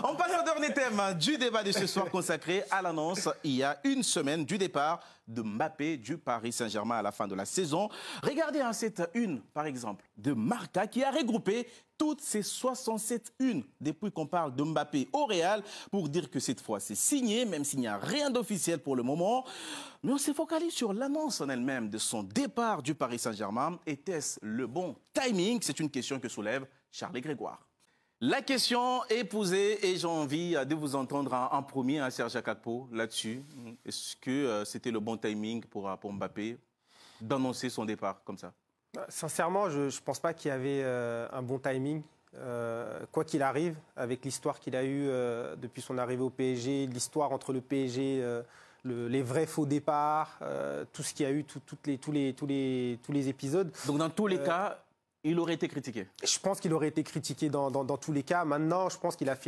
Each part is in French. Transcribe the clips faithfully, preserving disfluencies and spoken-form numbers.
On passe au dernier thème du débat de ce soir consacré à l'annonce il y a une semaine du départ de Mbappé du Paris Saint-Germain à la fin de la saison. Regardez hein, cette une, par exemple, de Marca qui a regroupé toutes ces soixante-sept unes depuis qu'on parle de Mbappé au Real pour dire que cette fois c'est signé, même s'il n'y a rien d'officiel pour le moment. Mais on s'est focalisé sur l'annonce en elle-même de son départ du Paris Saint-Germain. Était-ce le bon timing? C'est une question que soulève Charles Grégoire. La question est posée et j'ai envie de vous entendre en, en premier, hein, Serge Akakpo, là-dessus. Est-ce que euh, c'était le bon timing pour, pour Mbappé d'annoncer son départ comme ça? Sincèrement, je ne pense pas qu'il y avait euh, un bon timing. Euh, quoi qu'il arrive, avec l'histoire qu'il a eue euh, depuis son arrivée au P S G, l'histoire entre le P S G, euh, le, les vrais faux départs, euh, tout ce qu'il y a eu, tout, toutes les, tous, les, tous, les, tous les épisodes. Donc dans tous les euh, cas, il aurait été critiqué? Je pense qu'il aurait été critiqué dans, dans, dans tous les cas. Maintenant, je pense qu'il a fait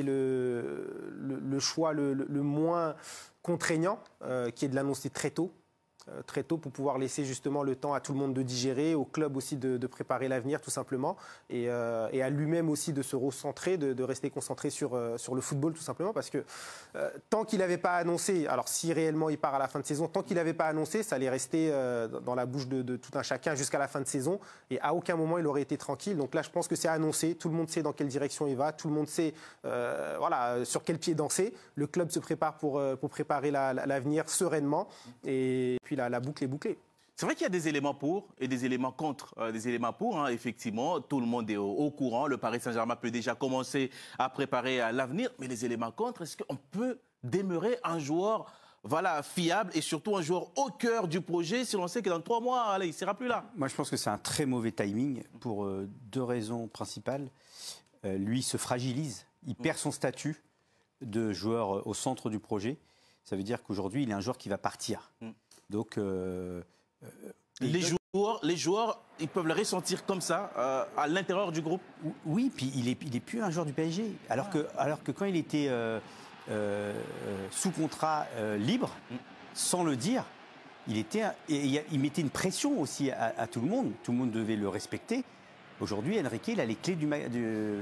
le, le, le choix le, le, le moins contraignant, euh, qui est de l'annoncer très tôt. très tôt pour pouvoir laisser justement le temps à tout le monde de digérer, au club aussi de, de préparer l'avenir tout simplement et, euh, et à lui-même aussi de se recentrer, de, de rester concentré sur, euh, sur le football tout simplement parce que euh, tant qu'il n'avait pas annoncé, alors si réellement il part à la fin de saison, tant qu'il n'avait pas annoncé, ça allait rester euh, dans la bouche de, de tout un chacun jusqu'à la fin de saison et à aucun moment il aurait été tranquille. Donc là je pense que c'est annoncé, tout le monde sait dans quelle direction il va, tout le monde sait euh, voilà, sur quel pied danser. Le club se prépare pour, euh, pour préparer la, la, l'avenir sereinement et puis La, la boucle est bouclée. C'est vrai qu'il y a des éléments pour et des éléments contre. Euh, des éléments pour, hein, effectivement, tout le monde est au, au courant. Le Paris Saint-Germain peut déjà commencer à préparer à l'avenir. Mais les éléments contre, est-ce qu'on peut demeurer un joueur voilà, fiable et surtout un joueur au cœur du projet si l'on sait que dans trois mois, allez, il ne sera plus là? Moi, je pense que c'est un très mauvais timing pour euh, deux raisons principales. Euh, lui se fragilise, il perd son statut de joueur euh, au centre du projet. Ça veut dire qu'aujourd'hui, il est un joueur qui va partir. Mm. Donc, euh, euh, les, joueurs, les joueurs, ils peuvent le ressentir comme ça, euh, à l'intérieur du groupe? Oui, puis il n'est il est plus un joueur du P S G. Alors, ah. que, alors que quand il était euh, euh, sous contrat euh, libre, mm. sans le dire, il, était, et il mettait une pression aussi à, à tout le monde. Tout le monde devait le respecter. Aujourd'hui, Enrique, il a les clés du, du, de,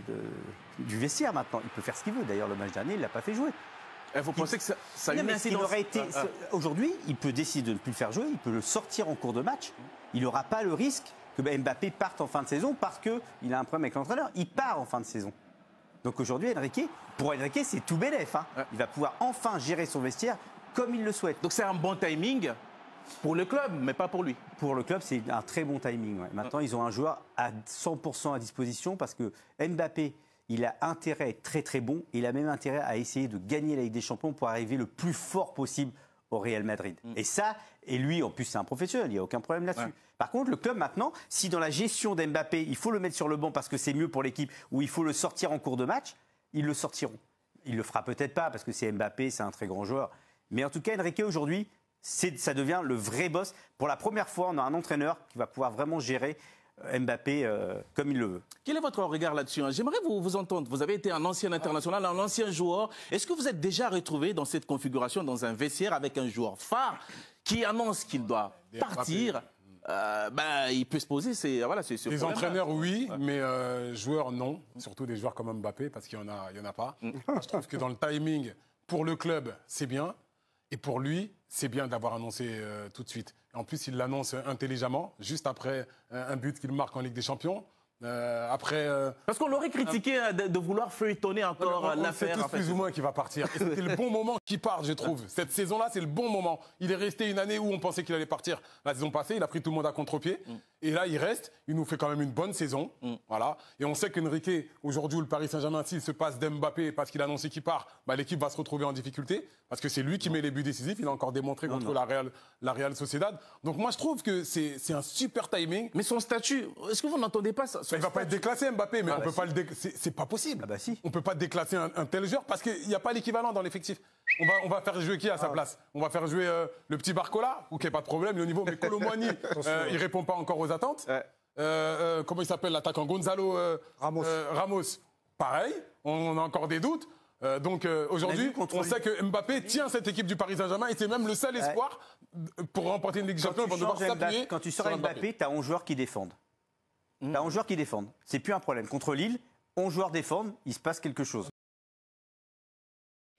du vestiaire maintenant. Il peut faire ce qu'il veut. D'ailleurs, le match dernier, il ne l'a pas fait jouer. Vous pensez que ça, ça a une incidence? Été... Ah, ah. Aujourd'hui, il peut décider de ne plus le faire jouer, il peut le sortir en cours de match. Il n'aura pas le risque que Mbappé parte en fin de saison parce qu'il a un problème avec l'entraîneur. Il part en fin de saison. Donc aujourd'hui, Enrique, pour Enrique, c'est tout bénef. Hein. Ah. Il va pouvoir enfin gérer son vestiaire comme il le souhaite. Donc c'est un bon timing pour le club, mais pas pour lui. Pour le club, c'est un très bon timing. Ouais. Maintenant, ah. ils ont un joueur à cent pour cent à disposition parce que Mbappé, il a intérêt à être très très bon. Il a même intérêt à essayer de gagner la Ligue des Champions pour arriver le plus fort possible au Real Madrid. Mm. Et ça, et lui, en plus, c'est un professionnel, il n'y a aucun problème là-dessus. Ouais. Par contre, le club maintenant, si dans la gestion d'Mbappé, il faut le mettre sur le banc parce que c'est mieux pour l'équipe, ou il faut le sortir en cours de match, ils le sortiront. Il le fera peut-être pas parce que c'est Mbappé, c'est un très grand joueur. Mais en tout cas, Enrique, aujourd'hui, ça devient le vrai boss. Pour la première fois, on a un entraîneur qui va pouvoir vraiment gérer Mbappé euh, comme il le veut. Quel est votre regard là-dessus? J'aimerais vous, vous entendre. Vous avez été un ancien international, un ancien joueur. Est-ce que vous êtes déjà retrouvé dans cette configuration, dans un vestiaire avec un joueur phare qui annonce qu'il doit partir? euh, ben, Il peut se poser ces, voilà, ces, ces Les entraîneurs, oui, ouais. mais euh, joueurs, non. Surtout des joueurs comme Mbappé, parce qu'il n'y en a, il y en a pas. Mm. Je trouve que dans le timing, pour le club, c'est bien. Et pour lui, c'est bien d'avoir annoncé euh, tout de suite. En plus, il l'annonce intelligemment, juste après euh, un but qu'il marque en Ligue des Champions. Euh, après, euh, Parce qu'on l'aurait critiqué euh, de, de vouloir feuilletonner encore l'affaire. C'est tous en fait. Plus ou moins qu'il va partir. Et c'était le bon moment qu'il parte, je trouve. Cette saison-là, c'est le bon moment. Il est resté une année où on pensait qu'il allait partir. La saison passée, il a pris tout le monde à contre-pied. Mm. Et là, il reste. Il nous fait quand même une bonne saison. Mm. Voilà. Et on sait qu'Enrique, aujourd'hui, le Paris Saint-Germain, s'il se passe d'Mbappé parce qu'il a annoncé qu'il part, bah, l'équipe va se retrouver en difficulté. Parce que c'est lui qui met les buts décisifs. Il a encore démontré non, contre non. la Real, la Real Sociedad. Donc moi, je trouve que c'est un super timing. Mais son statut, est-ce que vous n'entendez pas ça? Il ne va pas être déclassé, Mbappé, mais ah on bah peut si. pas le dé... c'est pas possible. Ah bah si. On peut pas déclasser un, un tel joueur parce qu'il n'y a pas l'équivalent dans l'effectif. On va, on va faire jouer qui à sa ah. place? On va faire jouer euh, le petit Barcola, ok, pas de problème, il est au niveau, mais Kolo Muani, euh, il répond pas encore aux attentes. Ouais. Euh, euh, comment il s'appelle l'attaquant? Gonzalo euh, Ramos. Euh, Ramos. Pareil, on a encore des doutes. Euh, donc euh, aujourd'hui, on, on sait que Mbappé tient cette équipe du Paris Saint-Germain et c'est même le seul espoir ouais. pour remporter une Ligue des Champions. Ils vont devoir s'appuyer. Quand tu sors Mbappé, tu as onze joueurs qui défendent. Mmh. Tu as onze joueurs qui défendent. C'est plus un problème. Contre Lille, onze joueurs défendent, il se passe quelque chose.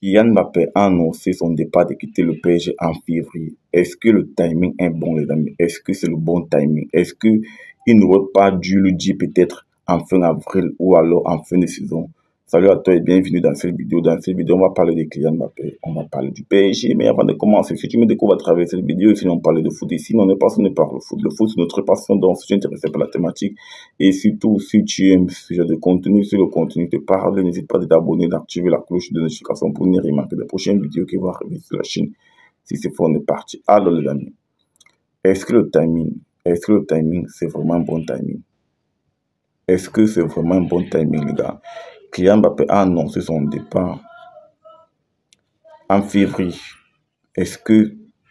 Kylian Mbappé a annoncé son départ de quitter le P S G en février. Est-ce que le timing est bon, les amis? Est-ce que c'est le bon timing? Est-ce qu'il n'aurait pas dû le dire peut-être en fin avril ou alors en fin de saison? Salut à toi et bienvenue dans cette vidéo. Dans cette vidéo, on va parler de Kylian Mbappé, on va parler du P S G. Mais avant de commencer, si tu me découvres à travers cette vidéo, si on parle de foot ici, on n'est pas passionné par le foot. Le foot, c'est notre passion, donc si tu es intéressé par la thématique et surtout si tu aimes ce genre de contenu, si le contenu te parle, n'hésite pas à t'abonner, d'activer la cloche de notification pour ne rien manquer des prochaines vidéos qui vont arriver sur la chaîne. Si c'est fort, on est parti. Alors les amis, est-ce que le timing, est-ce que le timing, c'est vraiment un bon timing? Est-ce que c'est vraiment un bon timing, les gars? Kylian Mbappé a annoncé son départ en février. Est-ce que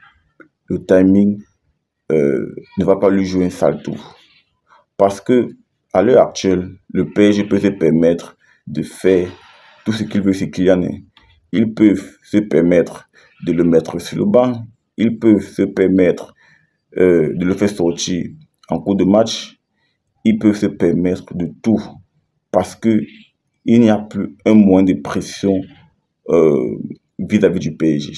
le timing euh, ne va pas lui jouer un sale tour? Parce que à l'heure actuelle, le P S G peut se permettre de faire tout ce qu'il veut sur Kylian. Ils peuvent se permettre de le mettre sur le banc. Ils peuvent se permettre euh, de le faire sortir en cours de match. Ils peuvent se permettre de tout parce que il n'y a plus un moins de pression euh, vis-à-vis du P S G.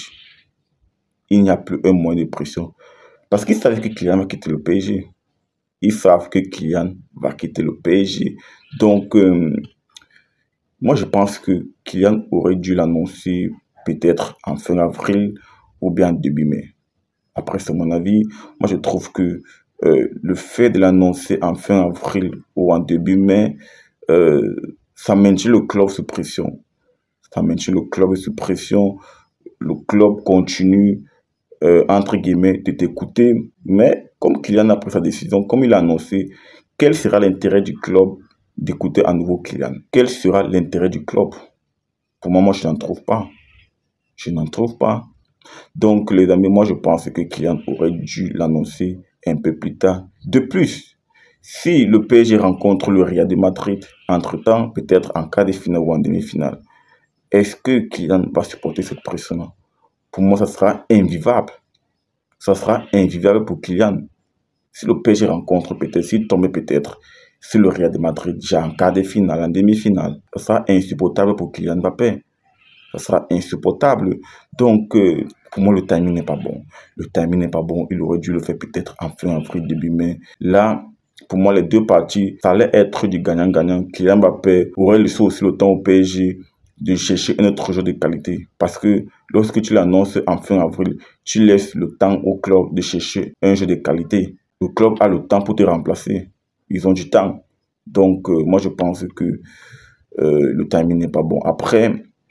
Il n'y a plus un moins de pression. Parce qu'ils savent que Kylian va quitter le P S G. Ils savent que Kylian va quitter le P S G. Donc, euh, moi, je pense que Kylian aurait dû l'annoncer peut-être en fin avril ou bien début mai. Après, c'est mon avis. Moi, je trouve que euh, le fait de l'annoncer en fin avril ou en début mai, euh, ça maintient le club sous pression. Ça maintient le club sous pression. Le club continue, euh, entre guillemets, de t'écouter. Mais comme Kylian a pris sa décision, comme il a annoncé, quel sera l'intérêt du club d'écouter à nouveau Kylian? Quel sera l'intérêt du club? Pour moi, moi, je n'en trouve pas. Je n'en trouve pas. Donc, les amis, moi, je pense que Kylian aurait dû l'annoncer un peu plus tard. De plus, si le P S G rencontre le Real de Madrid, entre-temps, peut-être en quart de finale ou en demi-finale, est-ce que Kylian va supporter cette pression-là? Pour moi, ça sera invivable. Ça sera invivable pour Kylian. Si le P S G rencontre peut-être, s'il tombe peut-être, si le Real de Madrid, déjà en quart de finale, en demi-finale, ça sera insupportable pour Kylian Mbappé. Ça sera insupportable. Donc, euh, pour moi, le timing n'est pas bon. Le timing n'est pas bon. Il aurait dû le faire peut-être en fin avril, début mai. Là, pour moi, les deux parties, ça allait être du gagnant-gagnant. Kylian Mbappé aurait laissé aussi le temps au P S G de chercher un autre joueur de qualité. Parce que lorsque tu l'annonces en fin avril, tu laisses le temps au club de chercher un joueur de qualité. Le club a le temps pour te remplacer. Ils ont du temps. Donc, euh, moi, je pense que euh, le timing n'est pas bon. Après,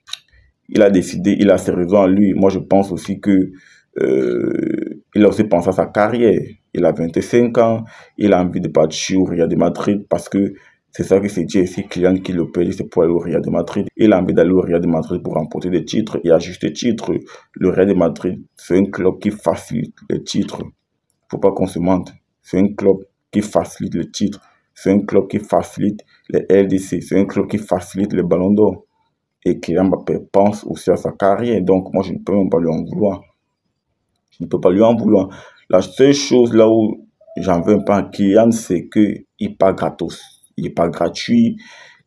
il a décidé, il a ses raisons à lui. Moi, je pense aussi que euh, il a aussi pensé à sa carrière. Il a vingt-cinq ans, il a envie de partir au Real de Madrid parce que c'est ça qui s'est dit ici, Kylian qui le paye, c'est pour aller au Real de Madrid. Il a envie d'aller au Real de Madrid pour remporter des titres. Et à juste titre, le Real de Madrid, c'est un club qui facilite les titres. Il ne faut pas qu'on se mente. C'est un club qui facilite les titres. C'est un club qui facilite les L D C. C'est un club qui facilite les ballons d'or. Et Kylian Mbappé pense aussi à sa carrière. Donc, moi, je ne peux même pas lui en vouloir. Je ne peux pas lui en vouloir. La seule chose là où j'en veux pas à Kylian, c'est qu'il part gratos. Il part gratuit.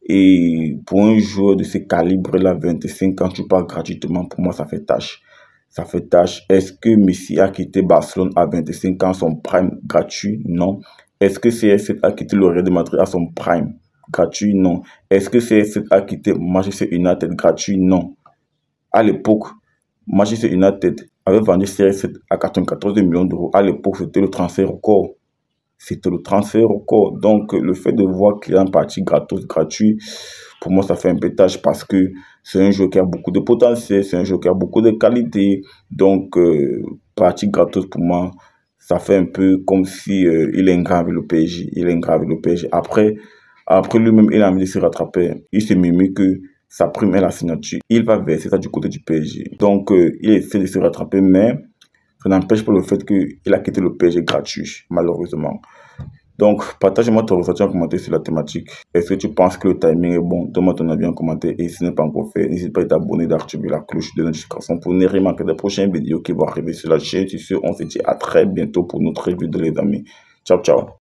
Et pour un joueur de ce calibre-là, vingt-cinq ans, tu pars gratuitement. Pour moi, ça fait tâche. Ça fait tâche. Est-ce que Messi a quitté Barcelone à vingt-cinq ans, son prime gratuit? Non. Est-ce que C R sept a quitté le Real de Madrid à son prime gratuit? Non. Est-ce que C R sept a quitté Manchester United gratuit? Non. À l'époque, Manchester United avait vendu C R sept à quatre-vingt-quatorze millions d'euros. À l'époque, c'était le transfert record. C'était le transfert record. Donc, le fait de voir Kylian parti gratos, gratuit, pour moi, ça fait un peu tâche parce que c'est un joueur qui a beaucoup de potentiel, c'est un joueur qui a beaucoup de qualité. Donc, euh, parti gratos, pour moi, ça fait un peu comme si euh, il est ingrat avec le P S G. Il est ingrat avec le P S G. Après, après lui-même, il a envie de se rattraper. Il se mimie que sa prime est la signature. Il va verser ça du côté du P S G. Donc, euh, il essaie de se rattraper, mais ça n'empêche pas le fait qu'il a quitté le P S G gratuit, malheureusement. Donc, partage-moi ton ressenti en commentaire sur la thématique. Est-ce que tu penses que le timing est bon? Donne-moi ton avis en commentaire. Et si ce n'est pas encore fait, n'hésite pas à t'abonner, d'activer la cloche de notification pour ne rien manquer des prochaines vidéos qui vont arriver sur la chaîne. Sur ce, on se dit à très bientôt pour notre revue de les amis. Ciao, ciao.